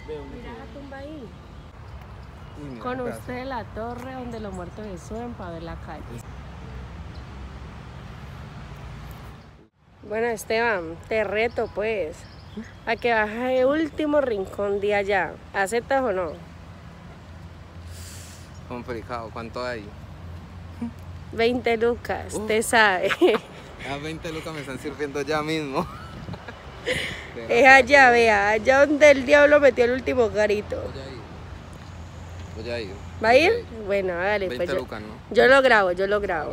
Mira la tumba ahí. Mira, Con usted la torre donde los muertos se suben para ver la calle. Bueno, Esteban, te reto pues a que bajes el último rincón de allá. ¿Aceptas o no? Complicado, ¿cuánto hay? 20 lucas, te sabe. A 20 lucas me están sirviendo ya mismo. Es allá, vea, allá donde el diablo metió el último garito. Voy a ir. ¿Va a ir? Bueno, dale, 20 pues lucas, ¿no? yo lo grabo, yo lo grabo.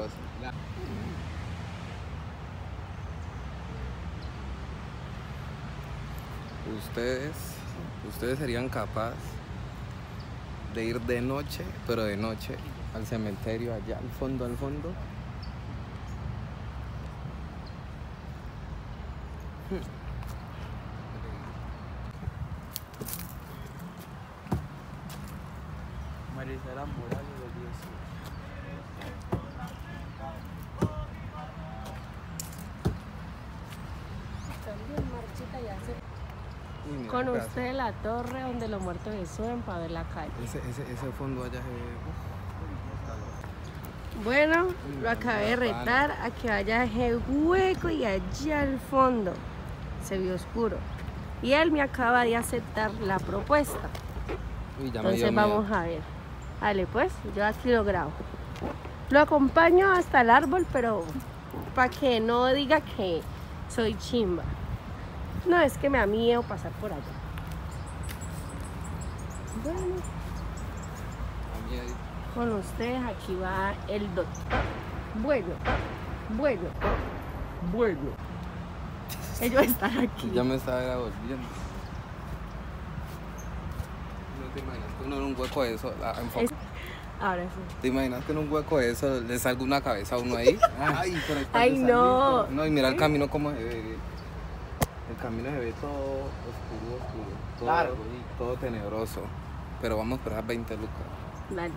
Ustedes serían capaces de ir de noche, pero de noche, al cementerio allá al fondo, Marisela Morales de 18. Con usted la torre donde los muertos se suben para ver la calle. Ese fondo allá se ve. Bueno, lo acabé de retar a que vaya a ese hueco y allá al fondo se vio oscuro. Y él me acaba de aceptar la propuesta. Uy, ya me Entonces dio vamos miedo. a ver. Dale pues, yo aquí lo grabo. Lo acompaño hasta el árbol, pero para que no diga que soy chimba. No, es que me da miedo pasar por allá. Bueno, A mí ahí. con ustedes aquí va el doctor. Bueno. Ellos están aquí. Ya me estaba volviendo. No te imaginas que uno en un hueco de eso, Ahora sí. ¿Te imaginas que en un hueco de eso le salga una cabeza a uno ahí? Ay, por ahí está Ay, el no. salito. No, y mira el camino como se ve. El camino se ve todo oscuro. Todo, Largo. todo tenebroso. Pero vamos a esperar 20 lucas. Dale.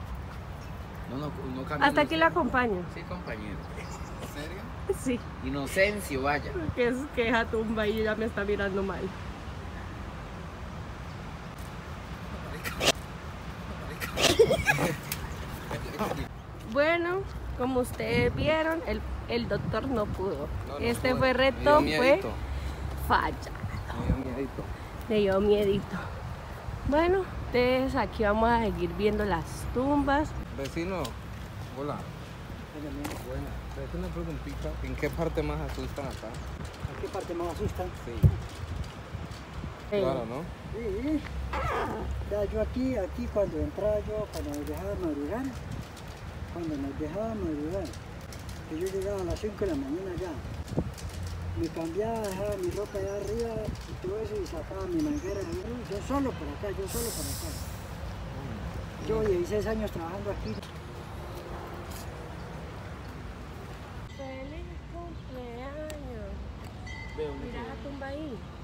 No camina. Hasta aquí lo acompaño. Sí, compañero. ¿En serio? Sí. Inocencio, vaya. Que es que esa tumba ahí ya me está mirando mal. Bueno, como ustedes vieron, el doctor no pudo. Este pude. fue Me reto, dio fue miedito. falla. Me dio miedito. Le dio miedito. Bueno, entonces aquí vamos a seguir viendo las tumbas. Vecino, hola. Buena. Te hago una preguntita. ¿En qué parte más asustan acá? ¿A qué parte más asustan? Sí. Eh, Claro, ¿no? Sí. Ya, yo aquí cuando entraba cuando nos dejaba madrugar, que yo llegaba a las 5 de la mañana ya, me cambiaba, dejaba mi ropa allá arriba y todo eso y sacaba mi manguera, yo solo por acá. Yo 16 años trabajando aquí. ¡Feliz cumpleaños! Mira la tumba ahí.